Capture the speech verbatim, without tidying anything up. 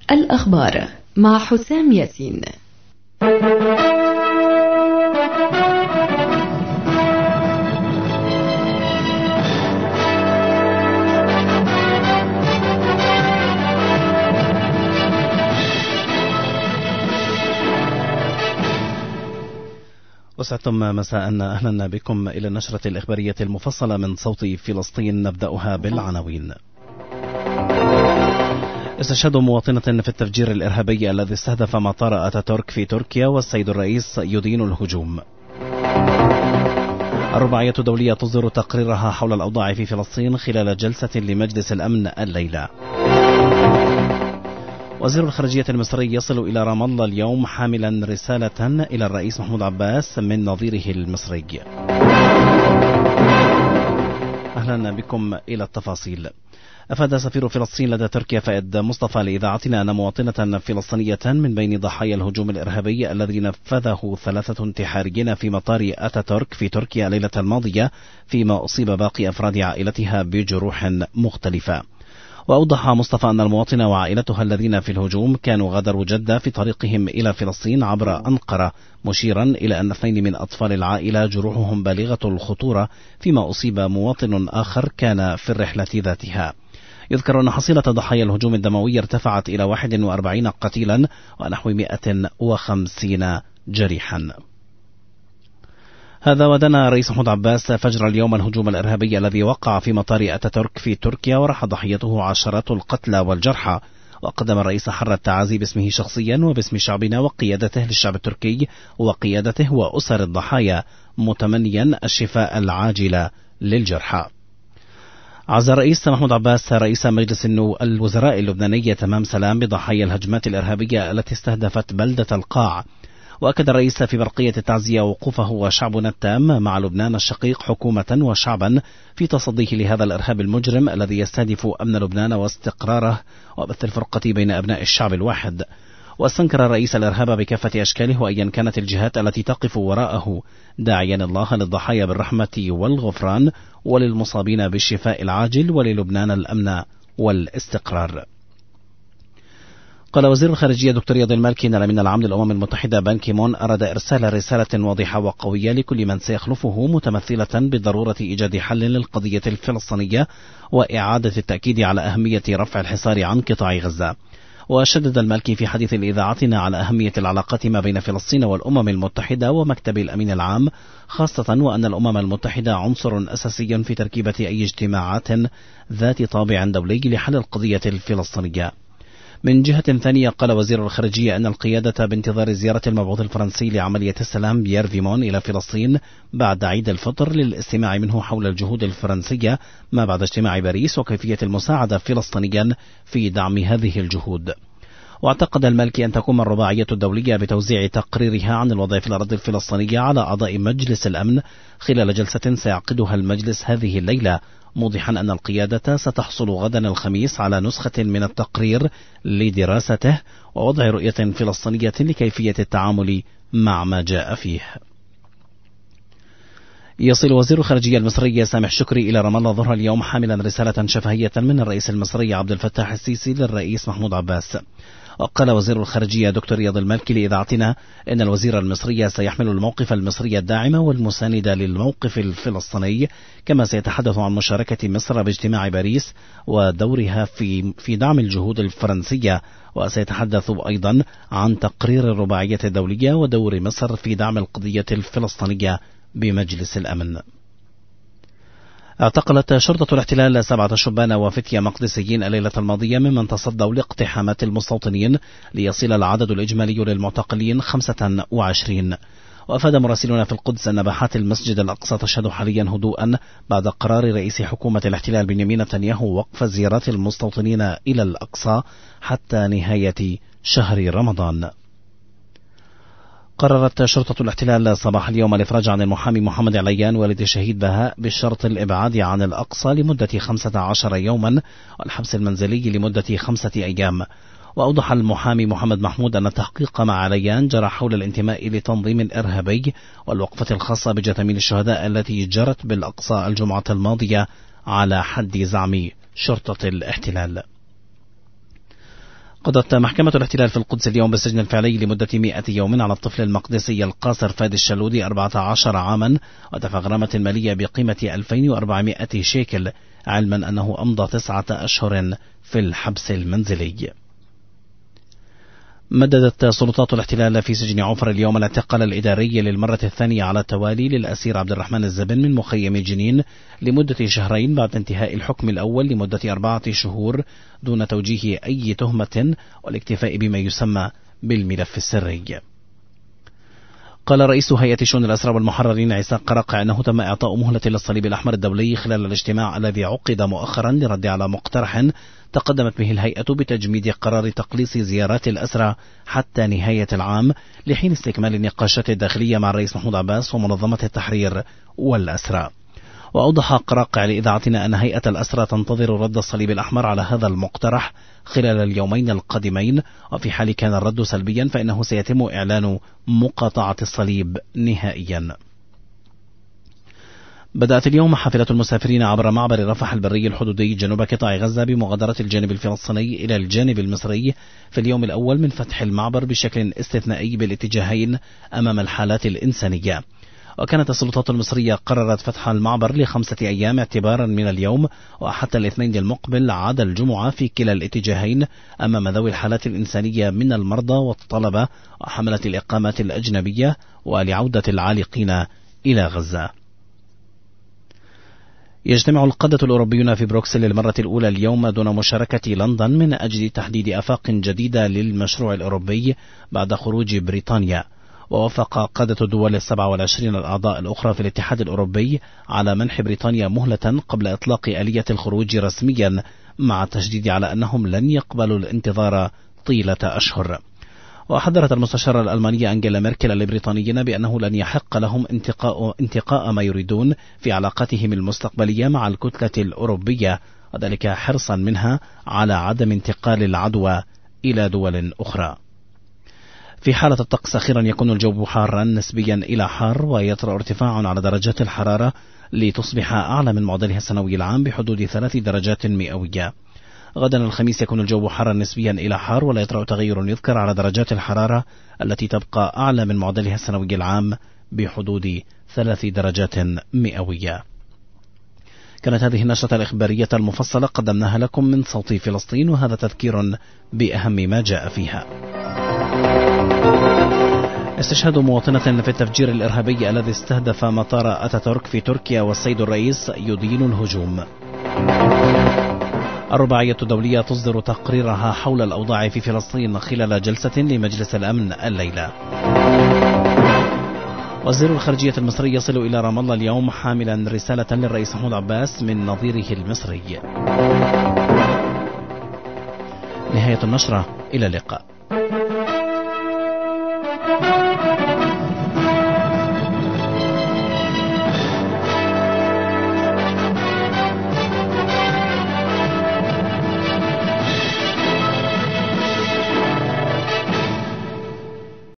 الأخبار مع حسام ياسين. وسعدتم مساء، أهلا بكم إلى النشرة الإخبارية المفصلة من صوت فلسطين. نبدأها بالعناوين. استشهاد مواطنة في التفجير الإرهابي الذي استهدف مطار أتاتورك في تركيا، والسيد الرئيس يدين الهجوم. الرباعية الدولية تصدر تقريرها حول الأوضاع في فلسطين خلال جلسة لمجلس الأمن الليلة. وزير الخارجية المصري يصل إلى رام الله اليوم حاملا رسالة إلى الرئيس محمود عباس من نظيره المصري. أهلا بكم إلى التفاصيل. أفاد سفير فلسطين لدى تركيا فائد مصطفى لإذاعتنا أن مواطنة فلسطينية من بين ضحايا الهجوم الإرهابي الذي نفذه ثلاثة انتحاريين في مطار أتاتورك في تركيا الليلة الماضية، فيما أصيب باقي أفراد عائلتها بجروح مختلفة. وأوضح مصطفى أن المواطنة وعائلتها الذين في الهجوم كانوا غادروا جدة في طريقهم إلى فلسطين عبر أنقرة، مشيرا إلى أن اثنين من أطفال العائلة جروحهم بالغة الخطورة، فيما أصيب مواطن آخر كان في الرحلة ذاتها. يذكر أن حصيلة ضحايا الهجوم الدموي ارتفعت إلى واحد وأربعين قتيلا ونحو مئة وخمسين جريحا. هذا ودنا الرئيس محمود عباس فجر اليوم الهجوم الإرهابي الذي وقع في مطار أتاتورك في تركيا وراح ضحيته عشرات القتلى والجرحى. وقدم الرئيس حر التعازي باسمه شخصيا وباسم شعبنا وقيادته للشعب التركي وقيادته وأسر الضحايا، متمنيا الشفاء العاجل للجرحى. عزى الرئيس محمود عباس رئيس مجلس الوزراء اللبناني تمام سلام بضحايا الهجمات الإرهابية التي استهدفت بلدة القاع. وأكد الرئيس في برقية التعزية وقوفه وشعبنا التام مع لبنان الشقيق حكومة وشعبا في تصديه لهذا الإرهاب المجرم الذي يستهدف أمن لبنان واستقراره وبث الفرقة بين أبناء الشعب الواحد. واستنكر الرئيس الإرهاب بكافة أشكاله وأيا كانت الجهات التي تقف وراءه، داعيا الله للضحايا بالرحمة والغفران وللمصابين بالشفاء العاجل وللبنان الأمن والاستقرار. قال وزير الخارجية دكتور رياض المالكي أن الأمين العام للأمم المتحدة بان كيمون أراد إرسال رسالة واضحة وقوية لكل من سيخلفه، متمثلة بضرورة إيجاد حل للقضية الفلسطينية وإعادة التأكيد على أهمية رفع الحصار عن قطاع غزة. وشدد المالكي في حديث لإذاعتنا على أهمية العلاقات ما بين فلسطين والأمم المتحدة ومكتب الأمين العام خاصة، وأن الأمم المتحدة عنصر أساسي في تركيبة أي اجتماعات ذات طابع دولي لحل القضية الفلسطينية. من جهة ثانية قال وزير الخارجية أن القيادة بانتظار زيارة المبعوث الفرنسي لعملية السلام بيير فيمون إلى فلسطين بعد عيد الفطر للاستماع منه حول الجهود الفرنسية ما بعد اجتماع باريس وكيفية المساعدة فلسطينيا في دعم هذه الجهود. واعتقد المالكي أن تقوم الرباعية الدولية بتوزيع تقريرها عن الوضع في الأراضي الفلسطينية على أعضاء مجلس الأمن خلال جلسة سيعقدها المجلس هذه الليلة، موضحا أن القيادة ستحصل غدا الخميس على نسخة من التقرير لدراسته ووضع رؤية فلسطينية لكيفية التعامل مع ما جاء فيه. يصل وزير الخارجية المصري سامح شكري إلى رام الله ظهر اليوم حاملا رسالة شفهية من الرئيس المصري عبد الفتاح السيسي للرئيس محمود عباس. وقال وزير الخارجية دكتور رياض المالكي لإذاعتنا إن الوزير المصري سيحمل الموقف المصري الداعم والمساند للموقف الفلسطيني، كما سيتحدث عن مشاركة مصر باجتماع باريس ودورها في في دعم الجهود الفرنسية، وسيتحدث أيضا عن تقرير الرباعية الدولية ودور مصر في دعم القضية الفلسطينية بمجلس الأمن. اعتقلت شرطة الاحتلال سبعة شبان وفتية مقدسيين الليلة الماضية ممن تصدوا لاقتحامات المستوطنين ليصل العدد الإجمالي للمعتقلين خمسة وعشرين. وأفاد مراسلون في القدس أن باحات المسجد الأقصى تشهد حاليا هدوءا بعد قرار رئيس حكومة الاحتلال بنيامين نتنياهو وقف زيارات المستوطنين إلى الأقصى حتى نهاية شهر رمضان. قررت شرطة الاحتلال صباح اليوم الإفراج عن المحامي محمد عليان والد الشهيد بهاء بشرط الإبعاد عن الأقصى لمدة خمسة عشر يوما والحبس المنزلي لمدة خمسة أيام. وأوضح المحامي محمد محمود أن التحقيق مع عليان جرى حول الانتماء لتنظيم إرهابي والوقفة الخاصة بجثامين الشهداء التي جرت بالأقصى الجمعة الماضية على حد زعم شرطة الاحتلال. قضت محكمة الاحتلال في القدس اليوم بالسجن الفعلي لمدة مئة يوم على الطفل المقدسي القاصر فادي الشلودي أربعة عشر عاما ودفع غرامة مالية بقيمة ألفين وأربعمائة شيكل، علما أنه أمضى تسعة أشهر في الحبس المنزلي. مددت سلطات الاحتلال في سجن عفر اليوم الاعتقال الإداري للمرة الثانية على التوالي للأسير عبد الرحمن الزبن من مخيم جنين لمدة شهرين بعد انتهاء الحكم الأول لمدة أربعة شهور دون توجيه أي تهمة والاكتفاء بما يسمى بالملف السري. قال رئيس هيئة شؤون الأسرى والمحررين عيسى قرقع أنه تم إعطاء مهلة للصليب الأحمر الدولي خلال الاجتماع الذي عقد مؤخرا للرد على مقترح تقدمت به الهيئة بتجميد قرار تقليص زيارات الأسرى حتى نهاية العام لحين استكمال النقاشات الداخلية مع الرئيس محمود عباس ومنظمة التحرير والأسرى. وأوضح قراقع لإذاعتنا أن هيئة الأسرى تنتظر رد الصليب الأحمر على هذا المقترح خلال اليومين القادمين، وفي حال كان الرد سلبيا فإنه سيتم إعلان مقاطعة الصليب نهائيا. بدأت اليوم حافلة المسافرين عبر معبر رفح البري الحدودي جنوب قطاع غزة بمغادرة الجانب الفلسطيني إلى الجانب المصري في اليوم الأول من فتح المعبر بشكل استثنائي بالاتجاهين أمام الحالات الإنسانية. وكانت السلطات المصرية قررت فتح المعبر لخمسة أيام اعتبارا من اليوم وحتى الاثنين المقبل عدا الجمعة في كلا الاتجاهين أمام ذوي الحالات الإنسانية من المرضى والطلبة وحملة الإقامات الأجنبية ولعودة العالقين إلى غزة. يجتمع القادة الأوروبيون في بروكسل للمرة الأولى اليوم دون مشاركة لندن من أجل تحديد آفاق جديدة للمشروع الأوروبي بعد خروج بريطانيا. ووافق قادة الدول السبع والعشرين الأعضاء الأخرى في الاتحاد الأوروبي على منح بريطانيا مهلة قبل إطلاق آلية الخروج رسميا، مع التشديد على أنهم لن يقبلوا الانتظار طيلة أشهر. وحذرت المستشارة الألمانية أنجيلا ميركل البريطانيين بأنه لن يحق لهم انتقاء, انتقاء ما يريدون في علاقاتهم المستقبلية مع الكتلة الأوروبية، وذلك حرصا منها على عدم انتقال العدوى إلى دول أخرى. في حالة الطقس أخيرا يكون الجو حارا نسبيا إلى حار، ويطرأ ارتفاع على درجات الحرارة لتصبح أعلى من معدلها السنوي العام بحدود ثلاث درجات مئوية. غدا الخميس يكون الجو حارا نسبيا إلى حار، ولا يطرأ تغير يذكر على درجات الحرارة التي تبقى أعلى من معدلها السنوي العام بحدود ثلاث درجات مئوية. كانت هذه النشرة الإخبارية المفصلة قدمناها لكم من صوت فلسطين، وهذا تذكير بأهم ما جاء فيها. استشهاد مواطنة في التفجير الإرهابي الذي استهدف مطار أتاتورك في تركيا، والسيد الرئيس يدين الهجوم. الرباعية الدولية تصدر تقريرها حول الأوضاع في فلسطين خلال جلسة لمجلس الأمن الليلة. وزير الخارجية المصري يصل إلى رام الله اليوم حاملا رسالة للرئيس محمود عباس من نظيره المصري. نهاية النشرة، إلى اللقاء.